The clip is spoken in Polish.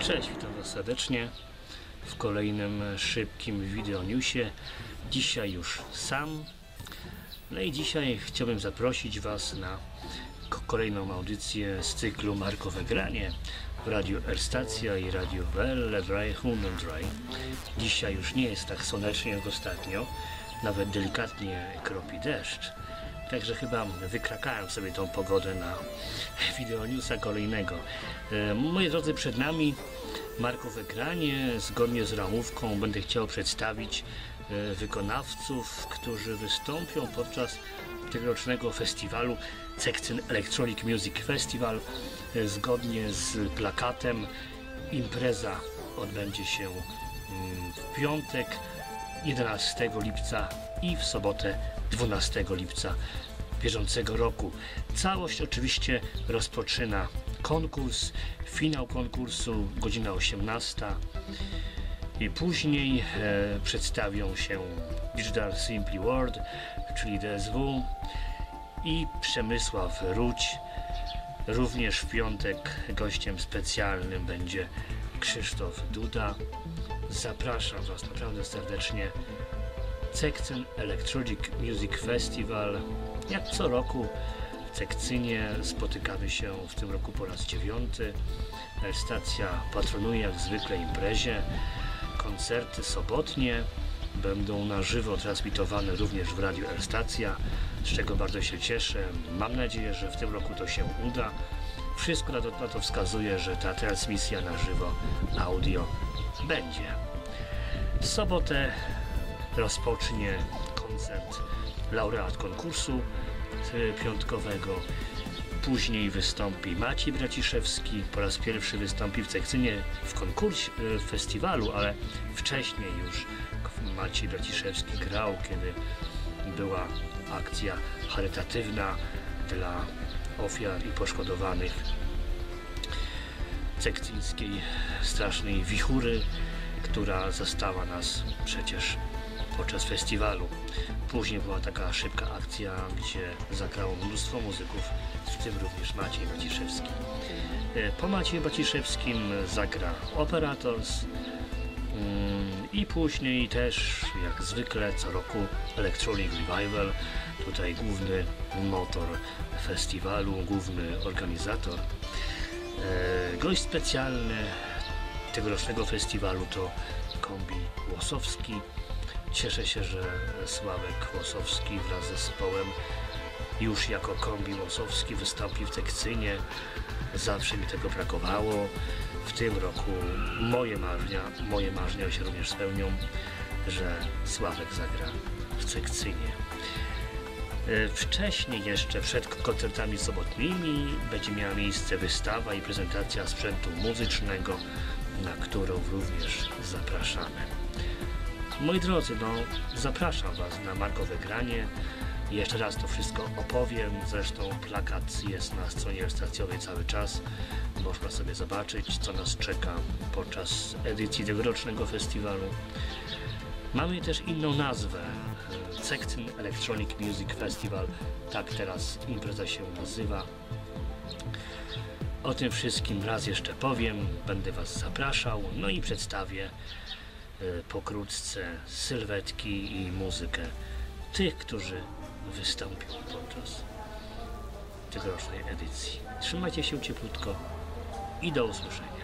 Cześć, witam Was serdecznie w kolejnym szybkim wideonewsie. Dzisiaj już sam. No i dzisiaj chciałbym zaprosić Was na kolejną audycję z cyklu Markowe Granie w Radiu R-Stacja i Radiu Welle Dry Hundendry. Dzisiaj już nie jest tak słonecznie jak ostatnio, nawet delikatnie kropi deszcz. Także chyba wykrakałem sobie tą pogodę na wideonewsa kolejnego. Moi drodzy, przed nami Markowe Granie. Zgodnie z ramówką będę chciał przedstawić wykonawców, którzy wystąpią podczas tegorocznego festiwalu Sekcyn Electronic Music Festival. Zgodnie z plakatem impreza odbędzie się w piątek 11 lipca i w sobotę 12 lipca bieżącego roku. Całość oczywiście rozpoczyna konkurs, finał konkursu godzina 18 i później przedstawią się Digital Simply World, czyli DSW, i Przemysław Ruć. Również w piątek gościem specjalnym będzie Krzysztof Duda. Zapraszam Was naprawdę serdecznie. Sekcyn Electronic Music Festival. Jak co roku w Sekcynie spotykamy się w tym roku po raz 9. Stacja patronuje jak zwykle imprezie. Koncerty sobotnie będą na żywo transmitowane również w Radiu R-Stacja, z czego bardzo się cieszę. Mam nadzieję, że w tym roku to się uda. Wszystko na to wskazuje, że ta transmisja na żywo audio będzie. W sobotę rozpocznie koncert laureat konkursu piątkowego. Później wystąpi Maciej Braciszewski. Po raz pierwszy wystąpi w Sekcynie w konkursie, w festiwalu, ale wcześniej już Maciej Braciszewski grał, kiedy była akcja charytatywna dla ofiar i poszkodowanych sekcyńskiej strasznej wichury, która zastała nas przecież podczas festiwalu. Później była taka szybka akcja, gdzie zagrało mnóstwo muzyków, w tym również Maciej Braciszewski. Po Macieju Braciszewskim zagra Operators i później też, jak zwykle, co roku Electronic Revival. Tutaj główny motor festiwalu, główny organizator. Gość specjalny tegorocznego festiwalu to Kombi Łosowski. Cieszę się, że Sławek Łosowski wraz z zespołem już jako Kombi Łosowski wystąpi w Sekcynie. Zawsze mi tego brakowało. W tym roku moje marzenia się również spełnią, że Sławek zagra w Sekcynie. Wcześniej jeszcze, przed koncertami sobotnimi, będzie miała miejsce wystawa i prezentacja sprzętu muzycznego, na którą również zapraszamy. Moi drodzy, zapraszam Was na Markowe Granie. Jeszcze raz to wszystko opowiem. Zresztą plakat jest na stronie stacjowej cały czas. Można sobie zobaczyć, co nas czeka podczas edycji tegorocznego festiwalu. Mamy też inną nazwę. Sekcyn Electronic Music Festival. Tak teraz impreza się nazywa. O tym wszystkim raz jeszcze powiem. Będę Was zapraszał. No i przedstawię pokrótce sylwetki i muzykę tych, którzy wystąpią podczas tegorocznej edycji. Trzymajcie się cieplutko i do usłyszenia.